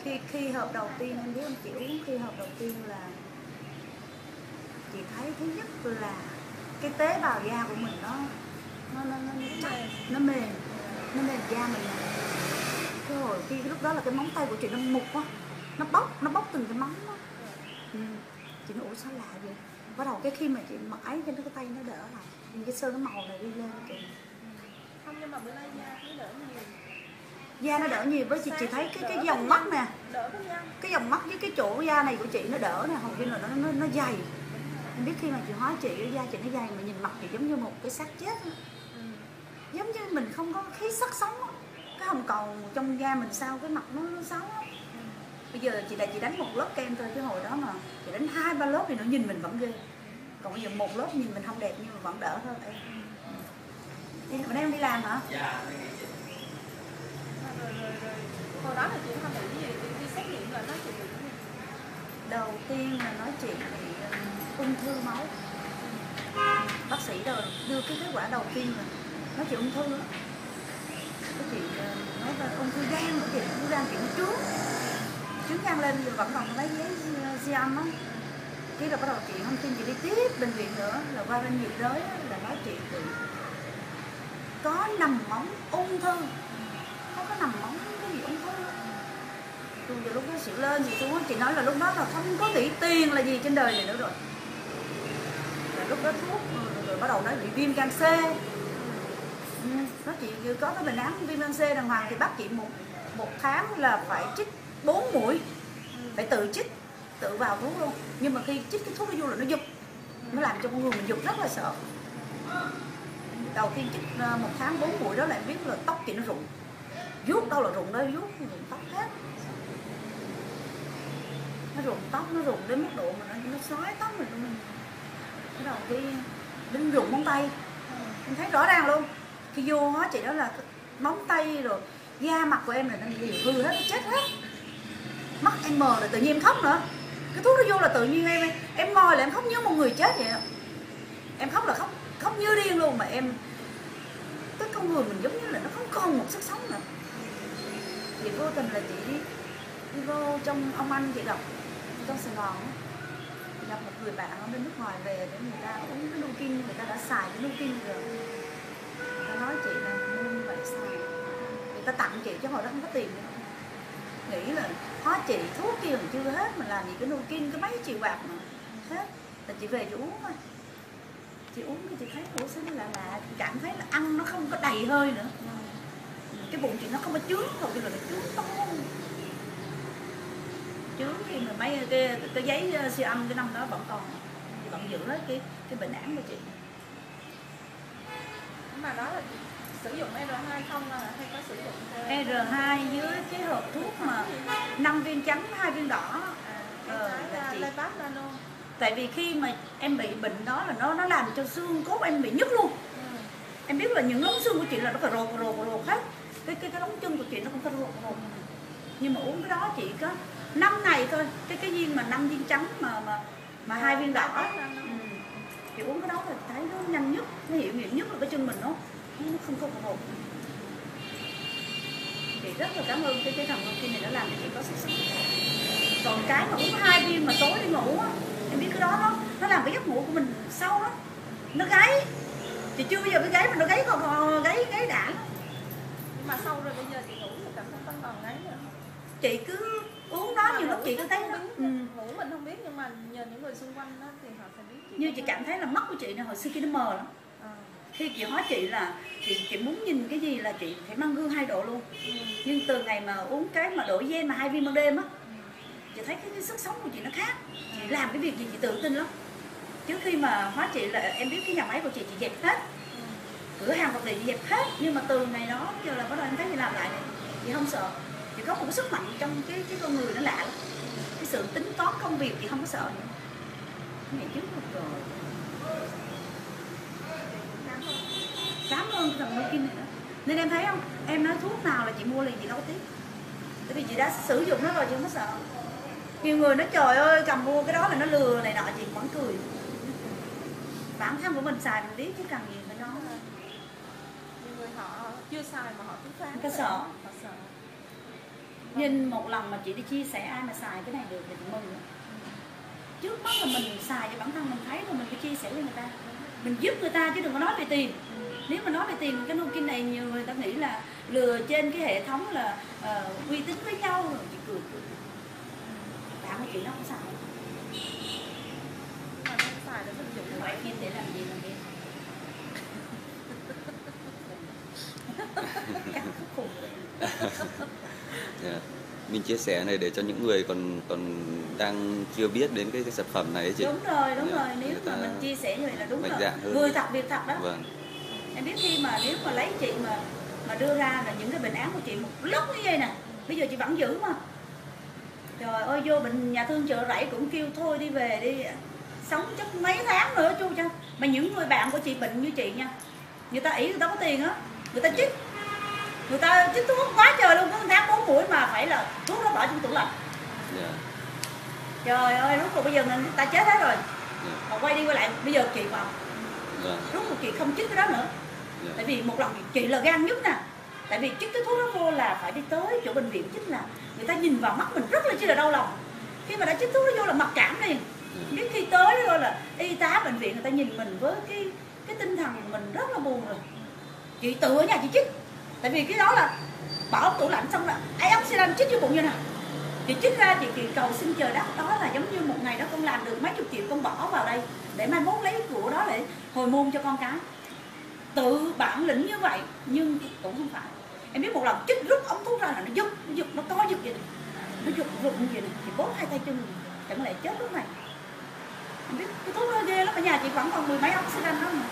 Khi hộp đầu tiên em biết không chị uống, khi hộp đầu tiên là chị thấy thứ nhất là cái tế bào da của mình nó mềm da mình. Cái hồi khi lúc đó là cái móng tay của chị nó mục quá, nó bóc từng cái móng đó. Chị nói ủa sao lạ vậy. Bắt đầu cái khi mà chị mặc ấy cho cái tay nó đỡ lại, nhìn cái sơn cái màu này đi lên kìa. Không, nhưng mà bữa nay da nó đỡ nhiều. Da nó đỡ nhiều, với chị thấy cái dòng mắt nè, đỡ cái dòng mắt với cái chỗ da này của chị nó đỡ nè, hầu như là nó dày. Em biết khi mà chị hóa chị, da chị nó dày mà nhìn mặt thì giống như một cái xác chết đó. Giống như mình không có khí sắc sống đó. Cái hồng cầu trong da mình sao cái mặt nó xấu đó. Bây giờ chị đánh một lớp kem thôi, cái hồi đó mà chị đánh 2-3 lớp thì nó nhìn mình vẫn ghê. Còn bây giờ một lớp nhìn mình không đẹp nhưng mà vẫn đỡ hơn. Bữa nay em đi làm hả? Dạ. Rồi. Hồi đó là chị không bị gì, đi xét nghiệm là nói chị bị gì? Đầu tiên là nói chị bị ung thư máu. Bác sĩ đưa cái kết quả đầu tiên là nói chị ung thư đó. Cái chị nói là ung thư gan của chị, ung thư gan chị nó trướng gan lên, rồi vẫn còn lấy giấy siêu âm á. Cái rồi bắt đầu chị không tin, chị đi tiếp bệnh viện nữa là qua bên nhiệt đới là nói chị bị có nằm móng ung thư, không có nằm móng cái gì ung thư. Tôi giờ lúc đó chị lên thì tôi chị nói là lúc đó là không có nghĩ tiền là gì trên đời này nữa rồi. Là lúc đó thuốc rồi bắt đầu nói bị viêm gan C. Nó chị có cái bệnh án viêm gan C đàng hoàng thì bác chị một tháng là phải chích 4 mũi, phải tự chích, tự vào thuốc luôn. Nhưng mà khi chích cái thuốc nó vô là nó giật, nó làm cho con người mình giật rất là sợ. Đầu tiên chích 1 tháng 4 mũi đó là em biết là tóc chị nó rụng, vuốt đâu là rụng đó, vuốt rụng tóc hết. Nó rụng tóc, nó rụng đến mức độ mà nó xói tóc rồi mình. Cái đầu khi đến rụng móng tay, em thấy rõ ràng luôn. Khi vô hóa chị đó là móng tay rồi da mặt của em là nó đều hư hết, nó chết hết. Mắt em mờ là tự nhiên em khóc nữa. Cái thuốc nó vô là tự nhiên em ngồi là em khóc như một người chết vậy. Em khóc là khóc như điên luôn, mà em cái con người mình giống như là nó không còn một sức sống nữa. Thì vô tình là chị đi vô trong ông anh chị gặp trong Sài Gòn đó. Gặp một người bạn ở bên nước ngoài về để người ta uống cái Nukin, người ta đã xài cái Nukin rồi. Người ta nói chị là mua như vậy xài, người ta tặng chị chứ hồi đó không có tiền nữa. Nghĩ là hóa trị thuốc kia còn chưa hết mà làm gì cái Nukin cái mấy triệu bạc mà hết. Là chị về chị uống thôi. Chị uống cái chị thấy ủa sao nó lạ, chị cảm thấy là ăn nó không có đầy hơi nữa. Cái bụng chị nó không có chướng, không như là nó chướng to. Chướng khi mà mấy cái giấy siêu âm cái năm đó vẫn còn, vẫn giữ hết cái bệnh án của chị. Mà đó là chị sử dụng R2 không hay có sử dụng R2 với cái hộp thuốc mà 5 viên trắng 2 viên đỏ. Lepap Nano. Tại vì khi mà em bị bệnh đó là nó làm cho xương cốt em bị nhức luôn. Em biết là những ống xương của chị là nó phải rột hết. Cái ống chân của chị nó cũng phải rột. Nhưng mà uống cái đó chị có 5 ngày thôi. Cái viên mà 5 viên trắng mà 2 viên đỏ. Chị uống cái đó thì thấy nó nhanh nhất, nó hiệu nghiệm nhất là cái chân mình nó không có rột. Chị rất là cảm ơn cái thằng Nukin này nó làm cho chị có sức sống. Còn cái mà uống 2 viên mà tối đi ngủ á, em biết cái đó nó làm cái giấc ngủ của mình sâu đó, nó gáy. Chị chưa bao giờ cái gáy mà nó gáy còn gáy đã. Nhưng mà sau rồi bây giờ chị ngủ thì cảm thấy không còn gáy nữa. Chị cứ uống đó nhiều lúc chị cứ thấy ngủ mình không biết nhưng mà nhờ những người xung quanh đó thì họ sẽ biết. Như chị cảm thấy là mắt của chị này hồi xưa kia nó mờ lắm. Khi chị hóa chị là chị muốn nhìn cái gì là chị phải mang gương 2 độ luôn. Nhưng từ ngày mà uống cái mà đổi gen mà 2 viên ban đêm á, chị thấy cái sức sống của chị nó khác. Chị làm cái việc gì chị tự tin lắm. Trước khi mà hóa chị là em biết cái nhà máy của chị dẹp hết, cửa hàng vật liệu chị dẹp hết. Nhưng mà từ ngày đó giờ là bắt đầu em thấy chị làm lại này, chị không sợ. Chị có một cái sức mạnh trong cái con người nó lạ lắm. Cái sự tính toán công việc chị không có sợ nữa. Ngày trước rồi. Cảm ơn thằng Nukin này nữa. Nên em thấy không, em nói thuốc nào là chị mua liền chị đâu có tiếc. Tại vì chị đã sử dụng nó rồi chị không có sợ. Nhiều người nói trời ơi cầm mua cái đó là nó lừa này nọ, chị vẫn cười. Bản thân của mình xài mình biết chứ cần gì phải nói. Nhiều người họ chưa xài mà họ cứ phán. Cái sợ. Họ sợ. Nhìn một lần mà chị đi chia sẻ ai mà xài cái này được thì chị mừng. Trước mắt là mình xài cho bản thân mình thấy rồi mình phải chia sẻ với người ta, mình giúp người ta chứ đừng có nói về tiền. Nếu mà nói về tiền cái Nukin này nhiều người ta nghĩ là lừa trên cái hệ thống là uy tín với nhau rồi chị cười. Bạn của chị nó không xài. Mà không xài để mình dùng Vậy em để làm gì mà em? Chắc khùng rồi. Yeah. Mình chia sẻ này để cho những người còn đang chưa biết đến cái sản phẩm này ấy chị. Đúng rồi. Yeah. Nếu mà mình chia sẻ như vậy là đúng rồi. hơn. Người thật việc thật đó. Vâng. Em biết khi mà nếu mà lấy chị mà đưa ra là những cái bệnh án của chị một lúc như vậy nè, bây giờ chị vẫn giữ mà. Trời ơi, vô bệnh nhà thương Chợ Rẫy cũng kêu thôi đi về đi, sống chắc mấy tháng nữa chu cho. Mà những người bạn của chị bệnh như chị nha, người ta ỷ người ta có tiền á, người ta chích thuốc quá trời luôn, có một tháng 4 mũi mà phải là thuốc nó bỏ trong tủ lạnh. Yeah. Trời ơi, lúc rồi bây giờ người ta chết hết rồi. Yeah. Mà quay đi quay lại bây giờ chị mà lúc mà chị không chích cái đó nữa. Yeah. Tại vì một lần chị là gan nhất nè, tại vì chích cái thuốc đó vô là phải đi tới chỗ bệnh viện chích, là người ta nhìn vào mắt mình rất là chi là đau lòng. Khi mà đã chích thuốc đó vô là mặc cảm liền. Biết khi tới rồi là y tá bệnh viện người ta nhìn mình với cái tinh thần mình rất là buồn rồi. Chị tự ở nhà chị chích, tại vì cái đó là bỏ tủ lạnh xong là antioxidant chích vô bụng như nè. Chị chích ra chị cầu xin trời đất, đó là giống như một ngày đó con làm được mấy chục triệu con bỏ vào đây để mai mốt lấy của đó để hồi môn cho con cái. Tự bản lĩnh như vậy nhưng cũng không phải. Em biết một lần chích rút ống thuốc ra là nó giật, nó co giật vậy này. Nó giật rụng vậy này, chị bóp hai tay chân chẳng lẽ chết lúc này. Em biết cái thuốc đó ghê lắm, ở nhà chị vẫn còn 10 mấy oxidant đó mà.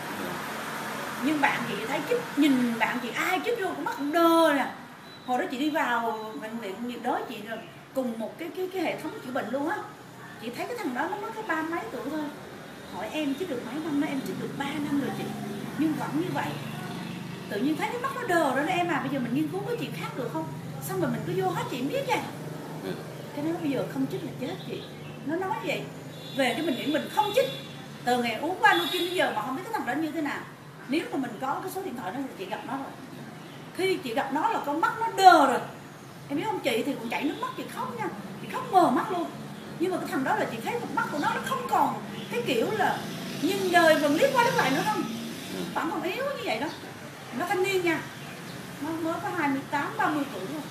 Nhưng bạn chị thấy chích, nhìn bạn chị ai chích vô cũng mắt cũng đơ nè. Hồi đó chị đi vào bệnh viện nhiệt đới chị rồi cùng một cái hệ thống chữa bệnh luôn á. Chị thấy cái thằng đó nó mới có 30 mấy tuổi thôi. Hỏi em chích được mấy năm đó, em chích được 3 năm rồi chị. Nhưng vẫn như vậy. Tự nhiên thấy cái mắt nó đờ rồi đó em à, bây giờ mình nghiên cứu cái chuyện khác được không? Xong rồi mình cứ vô hết chị biết vậy. Cái nó bây giờ không chích là chết chị. Nó nói vậy. Về cái bệnh viện mình không chích. Từ ngày uống qua Nukin bây giờ mà không biết cái thằng đó như thế nào. Nếu mà mình có cái số điện thoại đó thì chị gặp nó rồi. Khi chị gặp nó là con mắt nó đờ rồi. Em biết không, chị thì cũng chảy nước mắt, chị khóc nha. Chị khóc mờ mắt luôn. Nhưng mà cái thằng đó là chị thấy một mắt của nó không còn cái kiểu là nhìn đời vẫn liếc qua liếc lại nữa không. Vẫn còn yếu như vậy đó. Nó thanh niên nha. Nó mới có 28, 30 tuổi rồi.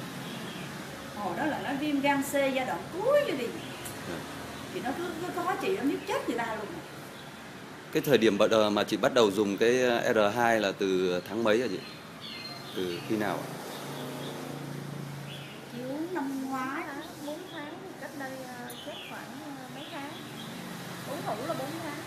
Hồi đó là nó viêm gan C giai đoạn cuối như gì. Thì nó cứ có chị nó biết chết người ta luôn. Cái thời điểm mà chị bắt đầu dùng cái R2 là từ tháng mấy hả chị? Từ khi nào ạ? Chị uống năm ngoái. 4 tháng, cách đây chết khoảng mấy tháng. Uống thử là 4 tháng.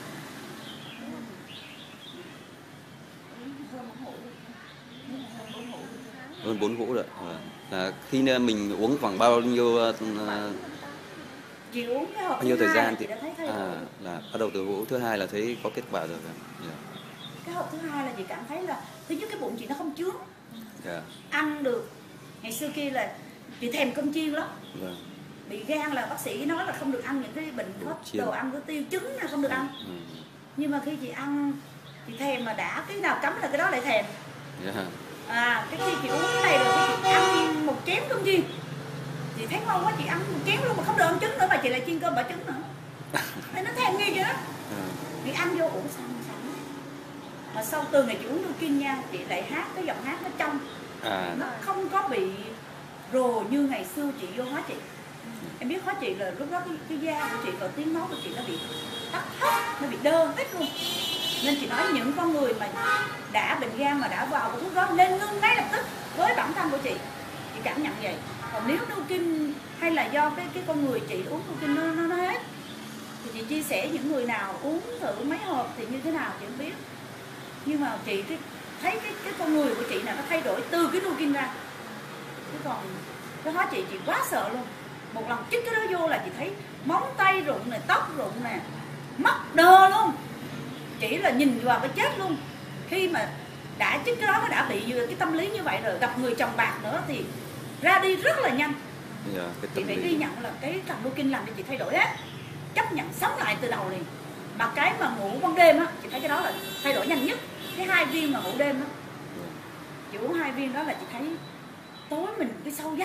Hơn 4 hũ rồi. Là khi mình uống khoảng bao nhiêu Chị uống cái hộp bao nhiêu thứ thời hai gian thì chị đã thấy thay đổi. là bắt đầu từ hũ thứ hai là thấy có kết quả rồi. Yeah. Cái hộp thứ hai là chị cảm thấy là thứ nhất cái bụng chị nó không chướng. Yeah. Ăn được. Ngày xưa kia là chị thèm cơm chiên lắm. Vâng. Bị gan là bác sĩ nói là không được ăn những cái bệnh đồ ăn của tiêu trứng là không được ăn. Nhưng mà khi chị ăn chị thèm mà đã cái nào cấm là cái đó lại thèm. Yeah. Cái khi chị uống cái này rồi chị ăn một chén cơm chiên. Chị thấy ngon quá chị ăn một chén luôn mà không được ăn trứng nữa mà chị lại chiên cơm bỏ trứng nữa. Nên nó thèm nghi vậy đó. Chị ăn vô ủ sao. Mà sau từ ngày chị uống Nukin nha, chị lại hát cái giọng hát nó trong. Nó không có bị rồ như ngày xưa chị vô hóa trị. Em biết hóa trị là lúc đó cái da của chị và tiếng nói của chị nó bị tắt hết, nó bị đơ hết luôn. Nên chị nói những con người mà đã bệnh gan mà đã vào cái thuốc đó nên ngưng ngay lập tức với bản thân của chị cảm nhận vậy. Còn nếu Nukin hay là do cái con người chị uống Nukin nó hết thì chị chia sẻ những người nào uống thử mấy hộp thì như thế nào chị không biết. Nhưng mà chị thấy cái con người của chị là nó thay đổi từ cái Nukin ra. Chứ còn cái hóa chị quá sợ luôn. Một lần chích cái đó vô là chị thấy móng tay rụng nè, tóc rụng nè, mắt đơ luôn. Chỉ là nhìn vào cái chết luôn. Khi mà đã chích cái đó nó đã bị cái tâm lý như vậy rồi, gặp người chồng bạc nữa thì ra đi rất là nhanh. Chị phải ghi nhận là cái thằng Nukin làm cho chị thay đổi hết. Chấp nhận sống lại từ đầu liền. Mà cái mà ngủ ban đêm á, chị thấy cái đó là thay đổi nhanh nhất. Cái 2 viên mà ngủ đêm á, chị uống 2 viên đó là chị thấy tối mình cái sâu giấc lắm.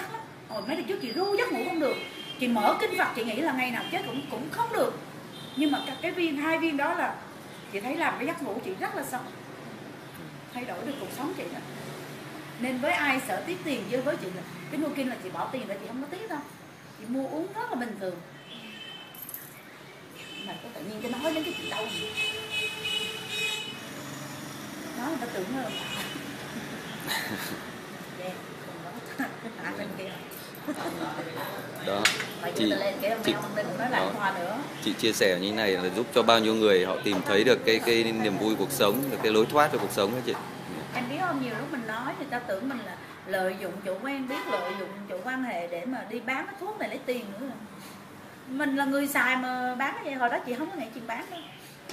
Hồi mấy ngày trước chị ru giấc ngủ không được, chị mở kinh Phật chị nghĩ là ngày nào chết cũng không được, nhưng mà cái viên 2 viên đó là chị thấy làm cái giấc ngủ chị rất là sâu, thay đổi được cuộc sống chị đó. Nên với ai sợ tiếc tiền với chị là cái Nukin là chị bỏ tiền là chị không có tiếc đâu, chị mua uống rất là bình thường. Mà có tự nhiên cái nói đến cái chuyện đau này. Nói người ta tưởng là Đó chị chia sẻ như thế này là giúp cho bao nhiêu người họ tìm thấy được cái niềm vui cuộc sống, được cái lối thoát cho cuộc sống đó chị. Em biết không, nhiều lúc mình nói người ta tưởng mình là lợi dụng chủ quen biết, lợi dụng chủ quan hệ để mà đi bán cái thuốc này lấy tiền nữa. Mình là người xài mà bán cái gì, hồi đó chị không có nghĩ chuyện bán đâu.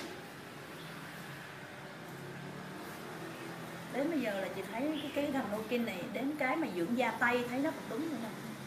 Đến bây giờ là chị thấy cái thằng Nukin này đến cái mà dưỡng da tay thấy nó cũng đúng nữa nè.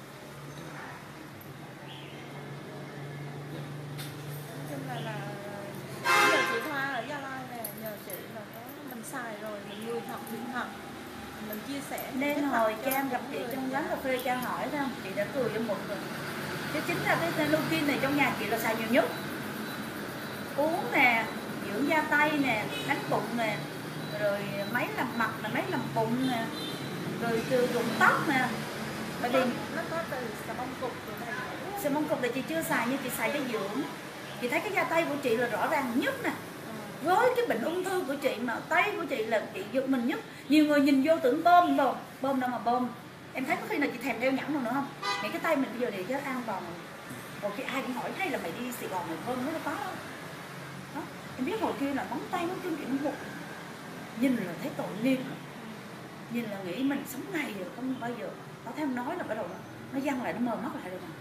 Nhờ chị Thoa ở Gia Lai nè, nhờ chị là có mình xài rồi, mình người thật điện thật, mình chia sẻ. Nên hồi Trang gặp chị trong quán cà phê, Trang hỏi thấy không, chị đã cười cho một người. Chứ chính ra cái Nukin này trong nhà chị là xài nhiều nhất. Uống nè, dưỡng da tay nè, đánh bụng nè, rồi máy làm mặt là máy làm bụng nè, rồi rụng tóc nè. Bởi vì nó có từ xà bông cục rồi này. xà bông cục là chị chưa xài, nhưng chị xài cho dưỡng. Chị thấy cái da tay của chị là rõ ràng nhất nè. Với cái bệnh ung thư của chị mà tay của chị là chị giật mình nhất. Nhiều người nhìn vô tưởng bơm đâu mà bơm. Em thấy có khi nào chị thèm đeo nhẫn nữa không? Nghĩ cái tay mình bây giờ thì rất an toàn. Hồi khi ai cũng hỏi hay là mày đi Sài Gòn mày bơm nó có đâu. Đó. Em biết hồi kia là móng tay móng chân chị nó mụn. Nhìn là thấy tội nghiệp. Nhìn là nghĩ mình sống ngày rồi không bao giờ. Nó theo nói là bắt đầu nó văng lại, nó mờ mắt lại rồi mà.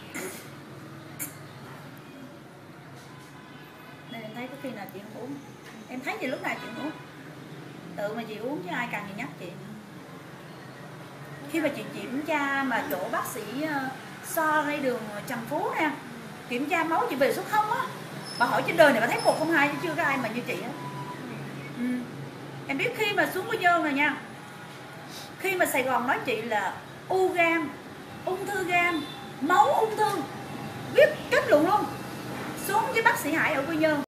Nên em thấy có khi nào chị không uống. Em thấy chị lúc nào chị uống. Tự mà chị uống chứ ai càng gì nhắc chị. Khi mà chị kiểm tra mà chỗ bác sĩ So ngay đường Trần Phú nè, kiểm tra máu chị về số 0 á. Bà hỏi trên đời này bà thấy 102 chứ chưa có ai mà như chị á. Em biết khi mà xuống Quy Nhơn rồi nha, khi mà Sài Gòn nói chị là u gan, ung thư gan, máu ung thư, viết kết luận luôn, xuống với bác sĩ Hải ở Quy Nhơn.